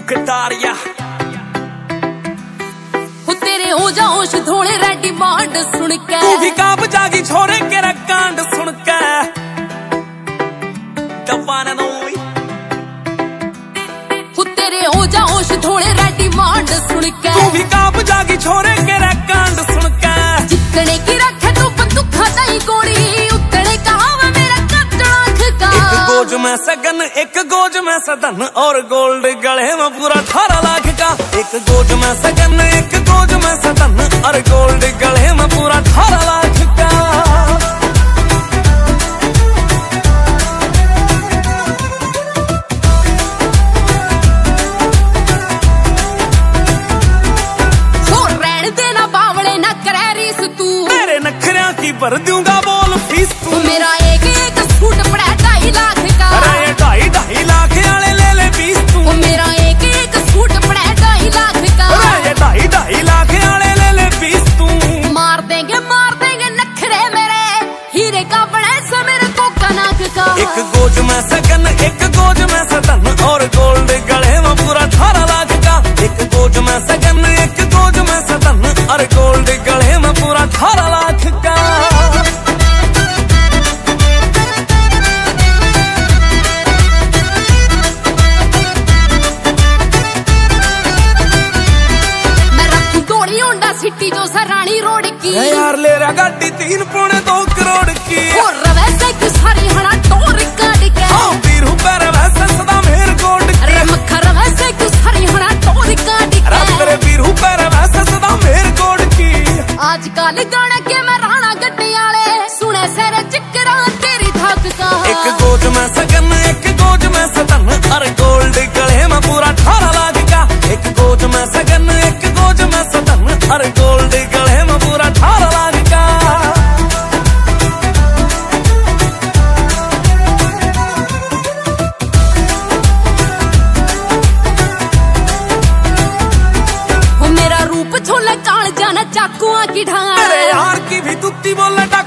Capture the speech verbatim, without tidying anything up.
कटारिया तेरे हो जाओ धोले रेडी बांड सुन के तू भी काब जागी छोरे केरा कांड सुन के दबाना नोई तेरे हो जाओ धोले रेडी बांड सुन के तू भी काब जागी छोरे केरा कांड सुन के जितने की रखे तू बंदूका दई गोली उतने कहावा मेरा कत्ल आँख का एक गोज में सगन एक गोज में सदन और गोल्ड गले में पूरा अठारह लाख का एक गोज में सगन एक गोज में सदन और गोल्ड गले में पूरा अठारह लाख का हो रहने देना बावले ना करे रीस तू तेरे नखरिया की भर दूंगा बोल फीस तू मेरा एक एक सूट पड़ा ढाई लाख का अरे ढाई ढाई लाख वाले ले ले बीस तू मेरा एक एक सूट पड़ा ढाई लाख का अरे ढाई ढाई लाख वाले ले ले बीस तू मार देंगे मार देंगे नखरे मेरे हीरे का बड़ा सा मेरे को कनक का एक गोज में सगन एक गोज में सदन और गोल्ड गले में पूरा अठारह लाख का एक गोज में सगन एक गोज में सदन और गोल्ड गले में पूरा अठारह लाख का सिटी जो सरानी रोड की यार ले रहा गाड़ी तीन पौने दो करोड़ की और वैसे क्यों सारी हना टोर काट के हाँ पीरू पैर वैसे सदा मेर गोड अरे मखर वैसे क्यों सारी हना टोर काट के तेरे पीरू पैर वैसे सदा मेर गोड की आजकल गाने के मैं राणा गड्डी वाले सुने सेरे चिकरा तेरी धक का एक गोज में सगन एक गोज में सदन और गोल्ड गले में पूरा अठारह लाख का एक गोज में सगन एक गोज में सदन और गोल्ड गले में पूरा अठारह लाख का वो मेरा रूप छोले काल जाना चाकुआ की ढाल अरे यार की भी तुत्ती बोले